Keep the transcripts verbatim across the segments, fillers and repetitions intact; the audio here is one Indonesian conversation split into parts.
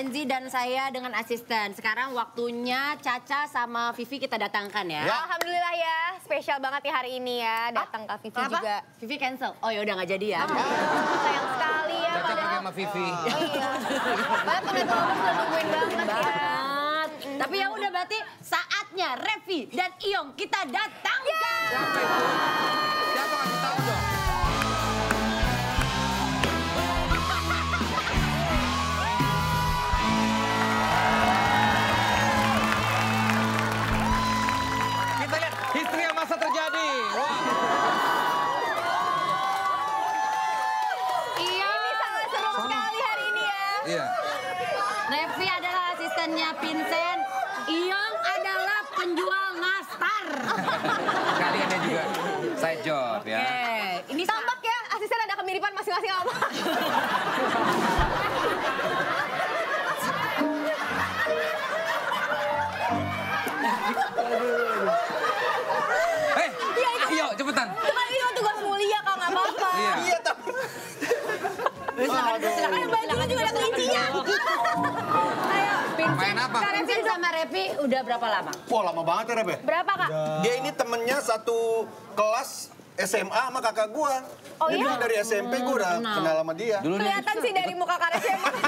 Kenzi dan saya dengan asisten. Sekarang waktunya Caca sama Vivi kita datangkan ya. ya. Alhamdulillah ya, spesial banget ya hari ini ya. Datang Kak Vivi Kenapa? juga. Vivi cancel. Oh ya udah nggak jadi ya. Oh, sayang sekali ya. Caca pergi sama Vivi. Oh, iya. Padahal penonton udah nungguin banget ya. Banget. Tapi ya udah berarti saatnya Revi dan Iyong kita datangkan. Siapa itu? Siapa kasih tahu dong? Kita lihat history yang masa terjadi. Wah. Iyong. Ini sangat seru sekali hari ini ya. Iya. Revi adalah asistennya Vincent. Iyong adalah penjual nastar. Kalian ya juga side job ya. Oke, ini Tampak ya, asisten ada kemiripan masing-masing sama. Eh, ayo cepetan. Itu kan ini tugas mulia Kak, nggak apa-apa. Iya. Iya, tapi... silakan, silakan, Bajunya juga ada kelincinya. Ayo, Main apa? Vincent sama Revi udah berapa lama? Wah, lama banget ya, Rep ya? berapa Kak? Dia ini temennya satu kelas S M A sama kakak gua. Oh, Jadi iya? dari S M P gua udah Kenal. kenal sama dia. Dulu nih. Kelihatan sih dari muka Kak Revi emang.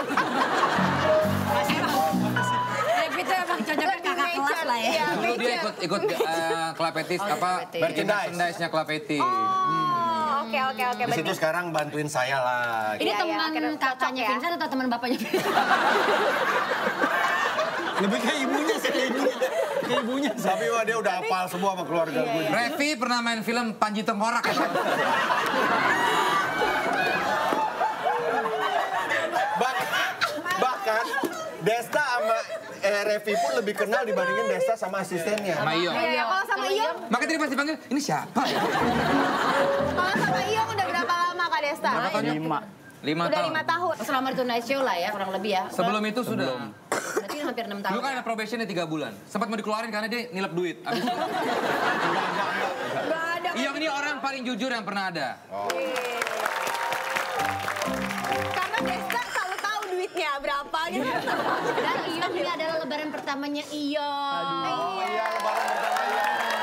Revi tuh emang cocoknya kakak kelas lah ya. Iya, Dulu dia major. ikut ikut uh, Klapetis Oh, apa Klapetis. merchandise-nya Klapetis. Oh, oke oke oke. Di situ sekarang bantuin saya lah. Ini Iya, iya, teman akhirnya cocok kakaknya ya. Vincent atau teman bapaknya Vincent? Lebih ke ibunya sih, ke ibunya. Ke ibunya. Tapi wah dia udah hafal semua sama keluarga gue. Revi pernah main film Panji Tengkorak ya? Bah- bahkan Desta sama eh, Revi pun lebih kenal dibandingin Desta sama asistennya. Sama Iyong. Iya, kalau sama Iyong, Makanya tadi pas dipanggil, ini siapa ya? kalau sama Iyong udah berapa lama Kak Desta? Berapa tahun? Lima. Lima Udah tahun. lima tahun. Selama itu night show lah ya, kurang lebih ya. Sebelum itu sudah. Berarti hampir enam tahun. Dulu kan ada probationnya tiga bulan. Sempat mau dikeluarin karena dia nilep duit. Abis itu, Gak ada. Iyong ini orang paling jujur yang pernah ada. Karena Desta selalu tahu duitnya berapa gitu. Dan Iyong ini adalah lebaran pertamanya Iyong. Oh iya, lebaran pertama.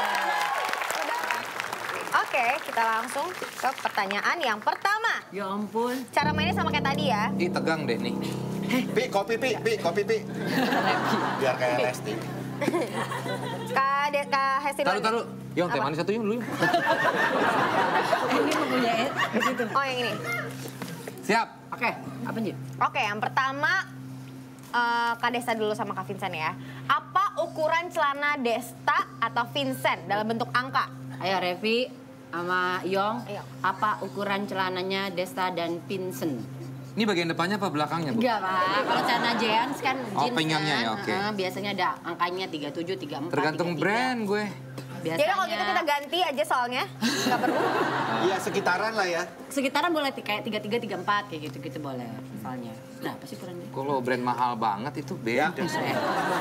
Oke, kita langsung ke pertanyaan yang pertama. Ya ampun. Cara mainnya sama kayak tadi ya. Ih tegang deh nih. Pi, kopi Pi, Pi, kopi Pi. Biar kayak Lesti. Kak, De, Kak Hesti Taruh, dulu. taruh. Yong, teh manis satu Yong dulu. Yong. Ini mempunyai di situ. Oh yang ini. Siap. Oke, apa Ji? Oke, yang pertama eh, Kak Desta dulu sama Kak Vincent ya. Apa ukuran celana Desta atau Vincent dalam bentuk angka? Ayo Revi sama Iyong, Ayo. apa ukuran celananya Desta dan Vincent? Ini bagian depannya apa belakangnya, Bu? Enggak Pak, kalau celana jeans kan Oh, jeans pinggangnya kan, ya, oke. uh, biasanya ada angkanya tiga puluh tujuh, tiga puluh empat, Tergantung tiga puluh tiga. brand gue. Biasanya. Jadi kalau gitu kita ganti aja soalnya. Nggak perlu. Iya, sekitaran lah ya. Sekitaran boleh ti- kayak tiga puluh tiga, tiga puluh empat kayak gitu-gitu boleh misalnya. Nah, apa sih ukurannya? Kalau brand mahal banget itu beda. Ya.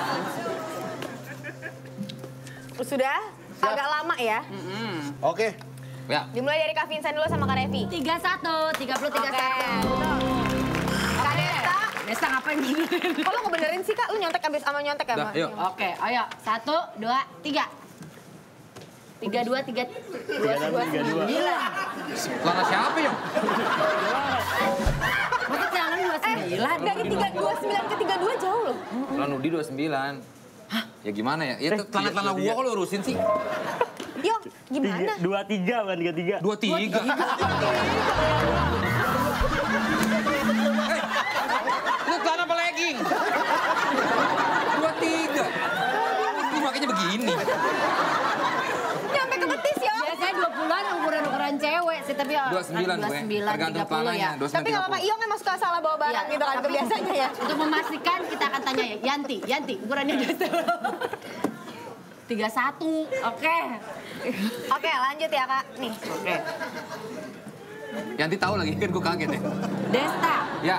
Sudah? Agak lama ya. Mm-mm. Oke. Ya. Dimulai dari Kak Vincent dulu sama Kak Revi. tiga puluh satu, tiga puluh tiga Oke, betul. Kak Desta. Desta ngapain gini? Kok lu ngebenerin sih Kak? Lu nyontek abis sama nyontek ya? Dah, Mbak? yuk. Oke, ayo. Satu, dua, tiga. Tiga, dua, tiga. Dua, dua, sembilan. Celana siapa, Yong? Masa celana dua sembilan? Dari tiga dua sembilan ke tiga dua jauh loh. Celana Nudi dua puluh sembilan. Hah? Ya gimana ya? Ya celana-celana gua kok lu urusin sih? Yuk, gimana? Dua tiga bukan tiga tiga. Dua tiga. Lu celana apa legging? Dua tiga. Lu makanya begini. Nyampe ke betis ya. Biasanya dua puluhan ukuran-ukuran cewek sih, tapi Dua sembilan gue. Tergantung celananya. Dua Tapi sembilan nggak apa-apa, Iyong emang suka salah bawa barang Iya, gitu kan tapi biasanya ya. Untuk memastikan kita akan tanya ya, Yanti, Yanti, ukurannya gitu. tiga puluh satu, oke. Oke, lanjut ya Kak. Nih. Oke. Yanti tahu lagi kan gue kaget ya. Desta, Ya.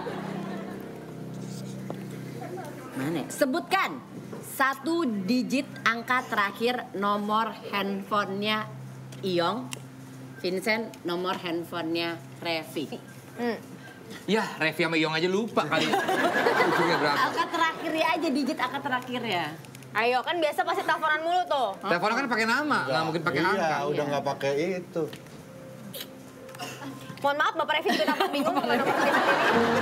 mana? ya? Sebutkan satu digit angka terakhir nomor handphonenya Iyong, Vincent, nomor handphonenya Revi. Hmm. Ya, Revi sama Iyong aja lupa kali. Ujungnya berapa? Angka terakhirnya aja, digit angka terakhirnya. Ayo, kan biasa pasti teleponan mulu tuh. Teleponnya kan pakai nama, nggak mungkin pakai iya, angka. Iya, udah nggak pakai itu. Mohon maaf, Bapak Revi kenapa bingung dengan nomor Desta ini?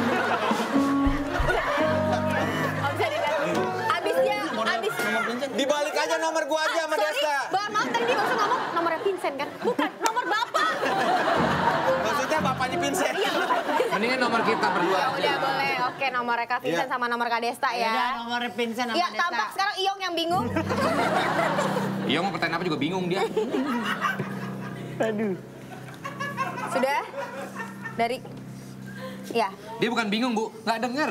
Oh, bisa dilihat. Abisnya, abis. Dibalik aja nomor gua aja sama Sorry, Desta. Bang, maaf tadi dia maksud ngomong nomornya Vincent kan? Bukan, nomor Bapak. Maksudnya bapaknya Vincent. Mendingan nomor kita berdua Ya aja. udah boleh, oke nomor Kak Vincent Iya. sama nomor Kak Desta Ya udah, ya. nomor Vincent sama Iya, Desta. tampak sekarang Iyong yang bingung. Iyong mau pertanyaan apa juga bingung dia. Sudah? Dari... Ya. Dia bukan bingung, Bu. Nggak denger.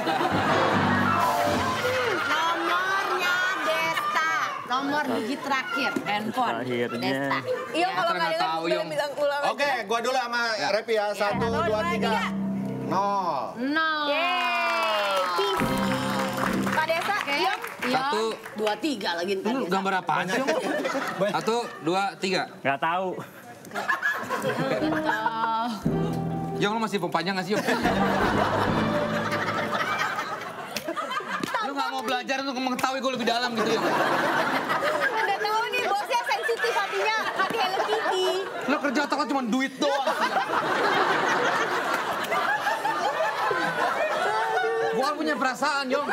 Nomornya Desta. Nomor digit terakhir, handphone. Terakhirnya. Desta. Iyong Ya, kalau nggak nggak dengar tahu, boleh Iyong. bilang ulang aja. Oke, gua dulu sama Revi ya. Satu, Satu, dua, dua, tiga. tiga. Nol. Nol. Yeay, peace. Kak Desta, Oke. Iyong. Satu. Dua, tiga lagi ntar. Lu gambar apa sih, Iyong? Satu, dua, tiga. Nggak tahu. Iyong, lu masih panjang nggak sih, Iyong? Lu nggak mau belajar untuk mengetahui gue lebih dalam gitu, Iyong? Udah tahu nih bosnya sensitif hatinya, hati Hello Kitty. Lu kerja otak lu cuma duit doang. Gua kan punya perasaan, Yong.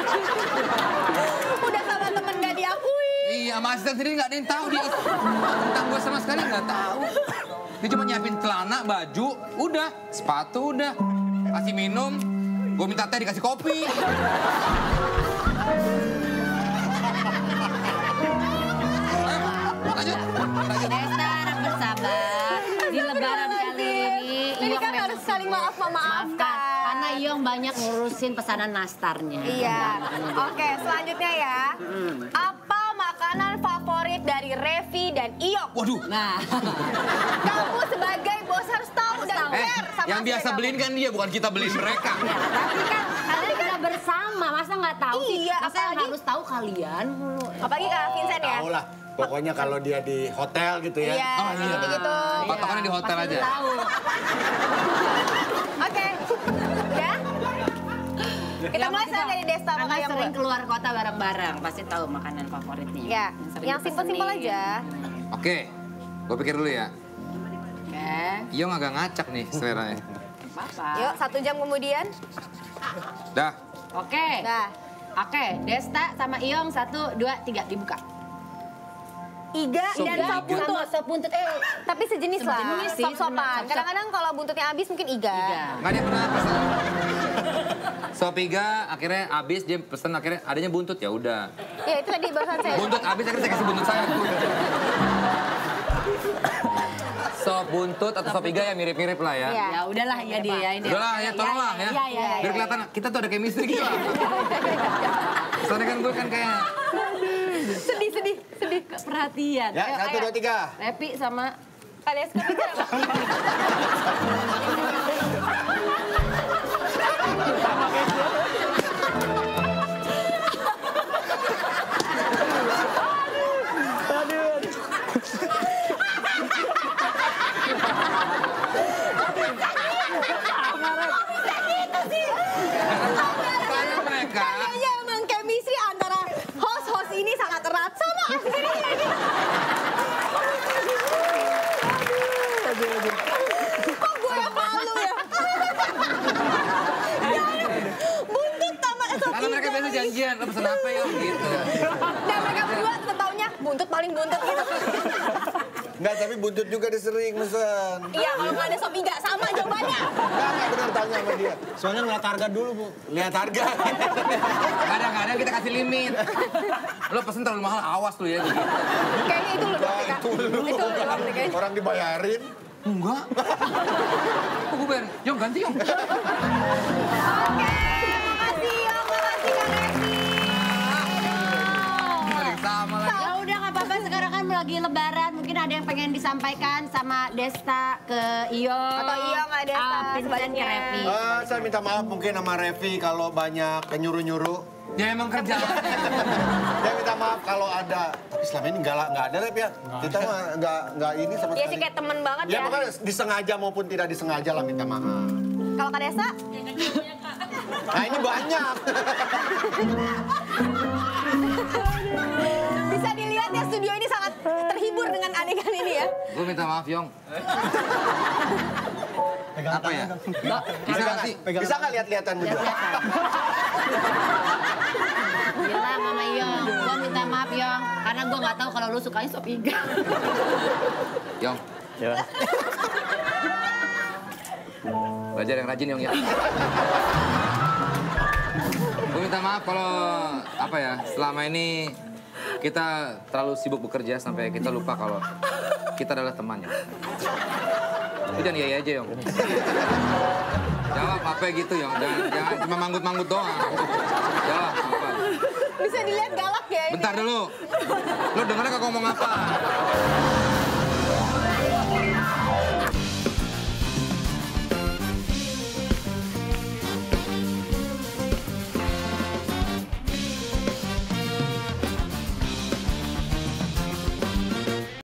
Udah sama temen gak diakui. Iya, sama asisten sendiri nggak ada yang tahu dia. Tentang gue sama sekali nggak tahu. Dia cuma nyiapin celana, baju, udah. Sepatu, udah. Kasih minum, gue minta teh dikasih kopi. Ayo, lanjut. Lanjut. Desta harap bersabar. Di lebaran kali ini, Ini Iyong kan memang harus saling maaf memaafkan. karena Iyong banyak ngurusin pesanan nastarnya. Iya. Oke, selanjutnya ya. Apa makanan favorit dari Revi dan Iyong? Waduh. Nah, Kamu sebagai bos harus tahu dan Eh, aware sama yang hasil biasa kamu. beliin kan dia, bukan kita beliin mereka. tapi kan kalian udah bersama, masa nggak tahu sih? Iya, Masa yang apalagi- harus tahu kalian mulu. Apalagi Kak Vincent ya? Tahu lah. Pokoknya kalau dia di hotel gitu ya. Iya, Oh, iya. gitu-gitu. Patokannya di hotel Pasti aja. tahu. Oke. Udah? Kita Ya, mulai pasti sekarang tahu. dari Desta Karena makanya sering keluar kota bareng-bareng, pasti tahu makanan favoritnya. Ya, sering yang simpel-simpel dipesenin. aja. Oke, gue pikir dulu ya. Oke, Iyong agak ngacak nih seleranya. apa-apa. Yuk, satu jam kemudian. Dah. Oke. Dah. Oke, Desta sama Iyong, satu, dua, tiga, dibuka. Iga Sop dan iga. sop buntut. Sama sop buntut, eh. Tapi sejenis lah. Sejenis sih, Sop-sopan. sebenarnya. Kadang-kadang kalau buntutnya habis mungkin iga. Tiga. Nggak ada yang pernah pesen. Sop iga akhirnya habis, dia pesen akhirnya adanya buntut, ya udah. Ya itu tadi barusan saya. Buntut habis akhirnya saya kasih buntut saya. Sop buntut atau sop iga ya mirip-mirip lah ya. Iya. Ya udahlah, ya dia ya ini. Udahlah ya, tolonglah ya. Iya, iya, iya. Biar kelihatan kita tuh ada chemistry gitu lah. Soalnya kan gue kan kayak... Sedih, sedih, sedih. Perhatian. Ya, Ayo, satu, ayo. dua, tiga. Repi sama Kak Deska pikir apa? Karena mereka... Kayaknya emang chemistry antara host-host ini sangat erat sama asisten ini. Kok gue yang malu ya? Buntut sama sop Karena mereka iga. biasa janjian, lo pesen apa ya gitu. Dan mereka berdua setaunya buntut paling buntut gitu. Enggak, tapi buntut juga disering mesen. Iya, kalau nggak ada sop iga sama jawabannya. Enggak, enggak benar tanya sama dia. Soalnya ngeliat harga dulu, Bu. Lihat harga. Kadang-kadang kita kasih limit. Lo pesen terlalu mahal, awas tuh ya. Gitu. Kayaknya itu lu dong, Kak. Itu lu. Itu lu dong, kayaknya. Orang dibayarin. Enggak. Kok gue bayar? Yong, ganti Yong. Oke, makasih Yong, makasih Kak Revi. Sering sama lagi. Ya udah nggak apa-apa, sekarang kan lagi lebaran, mungkin ada yang pengen disampaikan sama Desta ke Iyong. Atau Iyong sama Desta, Ah, Vincent sebaliknya. ke Revi. Eh, saya minta maaf mungkin sama Revi kalau banyak nyuruh-nyuruh. Ya emang kerjaan. Saya minta maaf kalau ada. Tapi selama ini nggak nggak ada, Rep ya. Kita mah nggak nggak ini sama Iya sekali. sih kayak temen banget Ya ya. makanya disengaja maupun tidak disengaja lah minta maaf. Kalau Kak Desa? Nah ini banyak. Bisa dilihat ya studio ini sangat terhibur dengan adegan ini ya. Gue minta maaf, Yong. Apa ya? Bisa nggak sih? Bisa nggak lihat-lihatan berdua? Gila Mama Yong, gue minta maaf Yong. Karena gue nggak tahu kalau lu sukanya sop iga. Yong. Ya. Belajar yang rajin, Yong ya. Gue minta maaf kalau apa ya, selama ini kita terlalu sibuk bekerja sampai kita lupa kalau kita adalah teman, ya. Itu jangan iya aja, Yong. Jawab apa gitu, Yong. Jangan, jangan cuma manggut-manggut doang. Jawab apa. Bisa dilihat galak ya ini. Bentar dulu. Lo dengarnya kagak ngomong apa?